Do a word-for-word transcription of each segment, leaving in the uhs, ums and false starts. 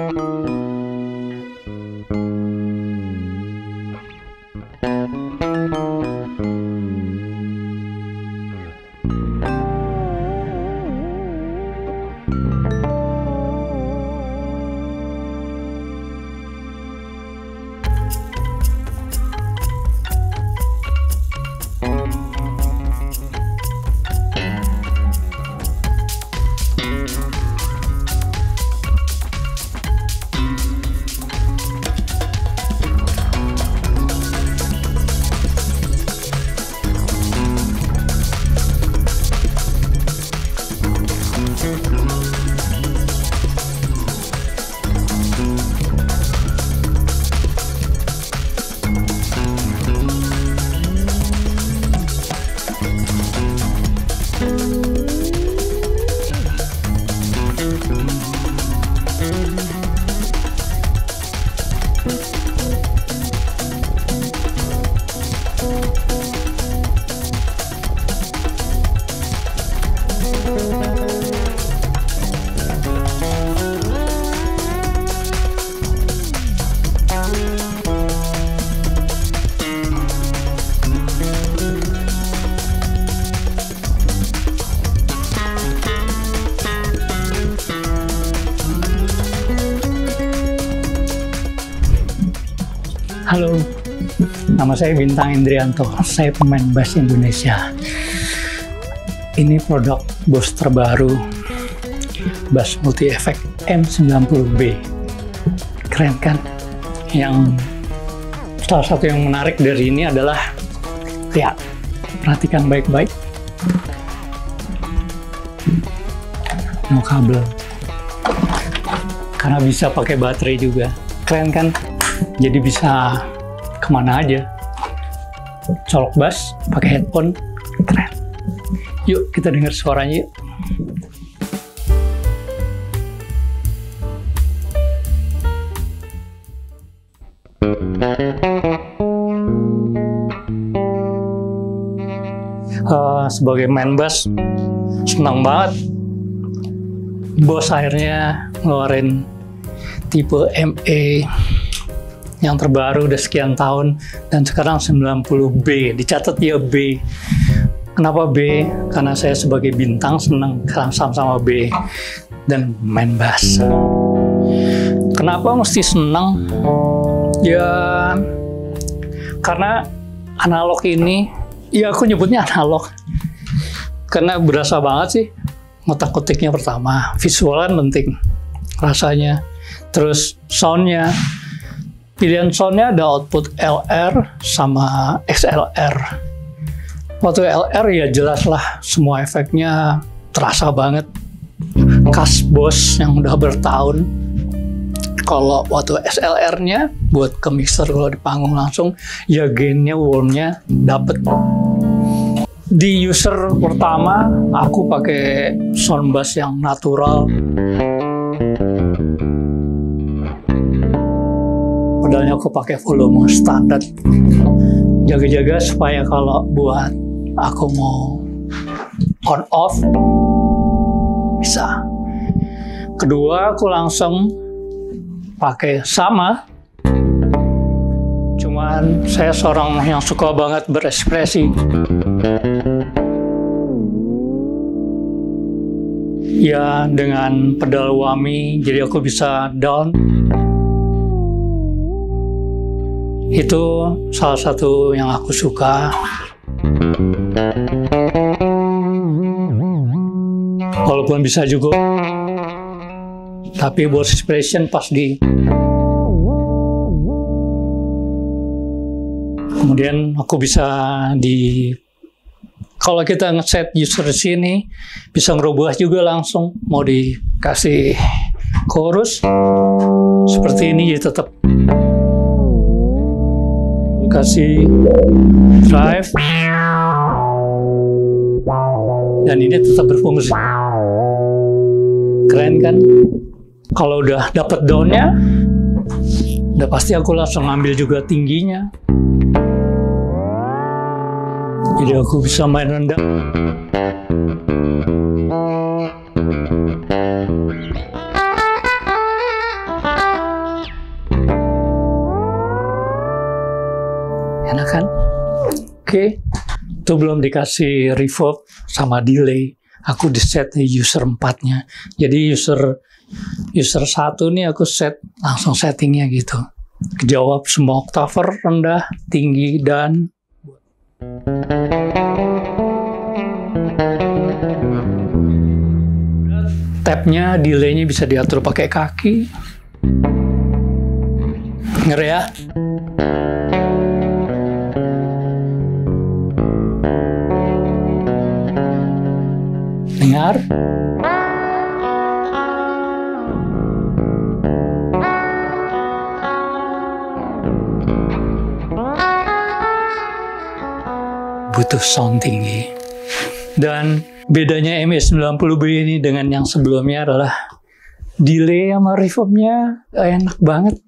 Halo, nama saya Bintang Indrianto, saya pemain bass Indonesia. Ini produk Boss terbaru, bass multi efek M sembilan puluh B. Keren kan? Yang salah satu yang menarik dari ini adalah, lihat, perhatikan baik-baik. No kabel, karena bisa pakai baterai juga. Keren kan? Jadi bisa kemana aja. Colok bass, pakai headphone, keren. Yuk kita dengar suaranya yuk. Uh, sebagai main bass, senang banget Boss akhirnya ngeluarin tipe M E yang terbaru udah sekian tahun, dan sekarang sembilan puluh B, dicatat ya B. Kenapa B? Karena saya sebagai Bintang senang sama-sama B dan main bass. Kenapa mesti senang? Ya karena analog ini, ya aku nyebutnya analog karena berasa banget sih. Ngotak-ngotiknya pertama, visualan penting, rasanya, terus soundnya. Pilihan soundnya ada output L R sama X L R. Waktu L R ya jelas lah, semua efeknya terasa banget. Khas Boss yang udah bertahun. Kalau waktu X L R-nya buat ke mixer kalau di panggung langsung, ya gain-nya, warm-nya dapet. Di user pertama, aku pakai sound bass yang natural. Pedalnya aku pakai volume standar, jaga-jaga supaya kalau buat aku mau on off bisa. Kedua, aku langsung pakai sama, cuman saya seorang yang suka banget berekspresi. Ya dengan pedal whammy, jadi aku bisa down. Itu salah satu yang aku suka. Walaupun bisa juga, tapi buat expression pas di. Kemudian aku bisa di, kalau kita ngeset user sini, bisa ngerubah juga langsung. Mau dikasih chorus seperti ini, jadi tetap kasih drive dan ini tetap berfungsi. Keren kan? Kalau udah dapet downnya, udah pasti aku langsung ambil juga tingginya, jadi aku bisa main rendah. enak kan? Oke, itu belum dikasih reverb sama delay. Aku di set di user empatnya. Jadi user user satu nih aku set langsung settingnya gitu. Kejawab semua oktaver rendah, tinggi, dan tabnya, delaynya bisa diatur pakai kaki. Ngeri ya? Dengar? Butuh sound tinggi. Dan bedanya M E sembilan puluh B ini dengan yang sebelumnya adalah delay sama reverbnya enak banget.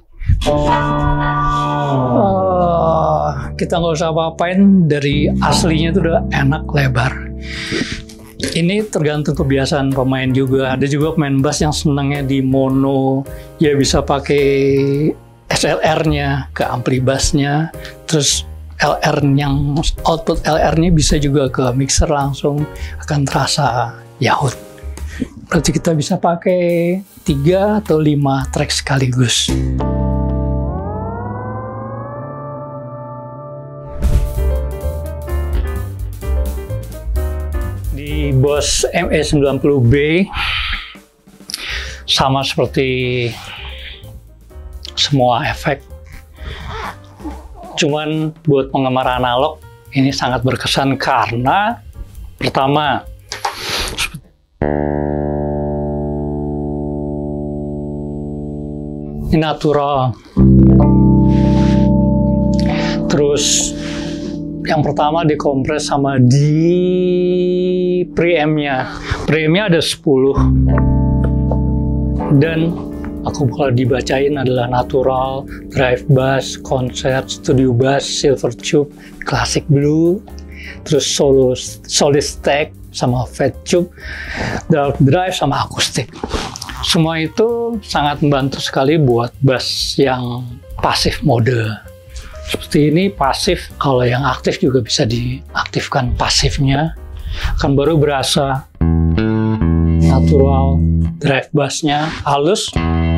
Oh, kita nggak usah apa-apain, dari aslinya itu udah enak, lebar. Ini tergantung kebiasaan pemain juga. Ada juga pemain bass yang senangnya di mono, ya bisa pakai S L R-nya ke ampli bassnya, terus L R yang output L R-nya bisa juga ke mixer langsung, akan terasa yahut. Berarti kita bisa pakai tiga atau lima track sekaligus. Di Boss M E sembilan puluh B sama seperti semua efek, cuman buat penggemar analog ini sangat berkesan karena pertama ini natural. Terus yang pertama dikompres sama di preamp-nya. Preamp-nya ada sepuluh. Dan aku bakal dibacain adalah natural, drive bass, concert, studio bass, silver tube, classic blue, terus solo, solid stack, sama fat tube, dark drive, sama akustik. Semua itu sangat membantu sekali buat bass yang pasif mode. Seperti ini pasif, kalau yang aktif juga bisa diaktifkan pasifnya. Akan baru berasa natural, drive bassnya halus.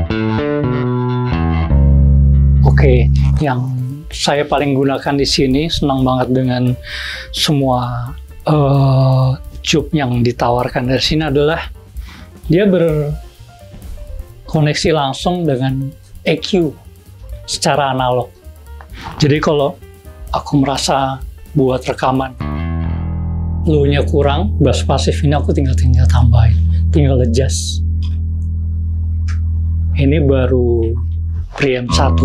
Oke, yang saya paling gunakan di sini, senang banget dengan semua uh, tube yang ditawarkan dari sini adalah dia berkoneksi langsung dengan E Q secara analog. Jadi kalau aku merasa buat rekaman low-nya kurang, bass pasif ini aku tinggal tinggal tambahin, tinggal adjust. Ini baru preamp satu.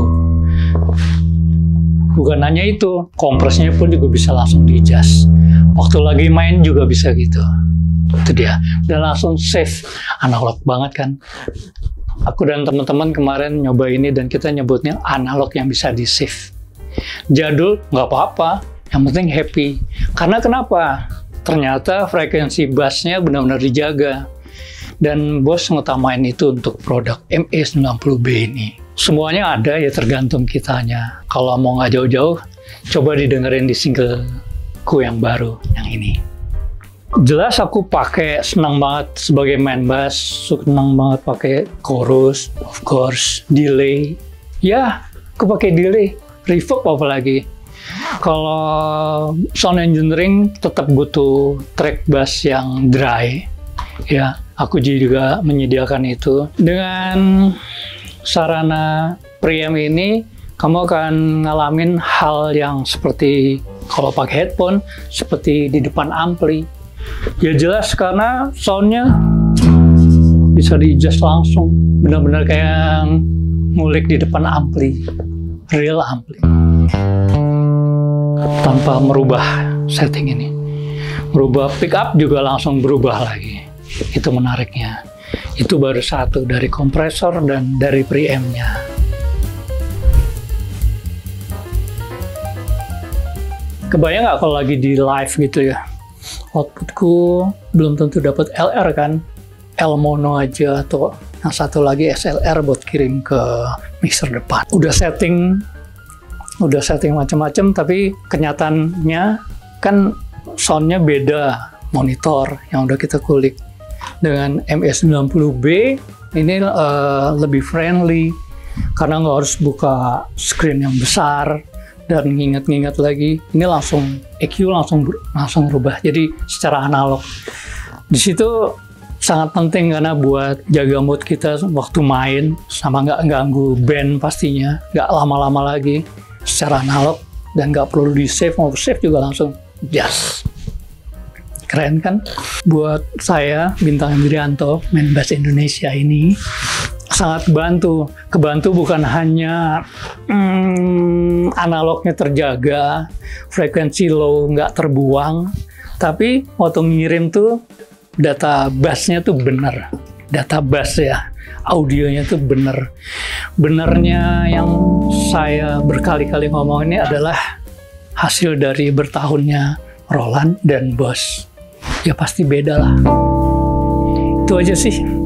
Bukan hanya itu, kompresnya pun juga bisa langsung di adjust. Waktu lagi main juga bisa gitu. Itu dia. Dan langsung save. Analog banget kan. Aku dan teman-teman kemarin nyoba ini dan kita nyebutnya analog yang bisa di save. Jadul nggak apa-apa, yang penting happy. Karena kenapa? Ternyata frekuensi bassnya benar-benar dijaga. Dan Boss ngutamain itu untuk produk M E sembilan puluh B ini. Semuanya ada, ya tergantung kitanya. Kalau mau nggak jauh-jauh, coba didengerin di singleku yang baru, yang ini. Jelas aku pakai, senang banget sebagai main bass, senang banget pakai chorus, of course, delay. Ya, aku pakai delay. Reverb apalagi. Kalau sound engineering tetap butuh track bass yang dry. Ya, aku juga menyediakan itu. Dengan sarana preamp ini, kamu akan ngalamin hal yang seperti kalau pakai headphone, seperti di depan ampli. Ya jelas karena soundnya bisa di-adjust langsung. Benar-benar kayak ngulik di depan ampli. Real ampli tanpa merubah setting ini. Merubah pick up juga langsung berubah lagi. Itu menariknya. Itu baru satu dari kompresor dan dari preamp-nya. Kebayang nggak kalau lagi di live gitu ya, outputku belum tentu dapat L R kan, L mono aja atau yang satu lagi S L R buat kirim ke mixer depan. Udah setting udah setting macam-macam, tapi kenyataannya kan soundnya beda monitor yang udah kita kulik. Dengan M E sembilan puluh B ini uh, lebih friendly karena nggak harus buka screen yang besar dan nginget-nginget lagi. Ini langsung E Q langsung langsung berubah jadi secara analog. Di situ sangat penting karena buat jaga mood kita waktu main sama nggak ganggu band pastinya, nggak lama-lama lagi secara analog dan nggak perlu di save, mau save juga langsung jas. Keren kan? Buat saya, Bintang Indrianto, main bass Indonesia ini sangat bantu. Kebantu bukan hanya hmm, analognya terjaga, frekuensi low nggak terbuang, tapi waktu ngirim tuh data bassnya tuh bener. Data bass ya, audionya tuh bener. Benernya yang saya berkali-kali ngomong ini adalah hasil dari bertahunnya Roland dan Boss. Ya pasti beda lah. Itu aja sih.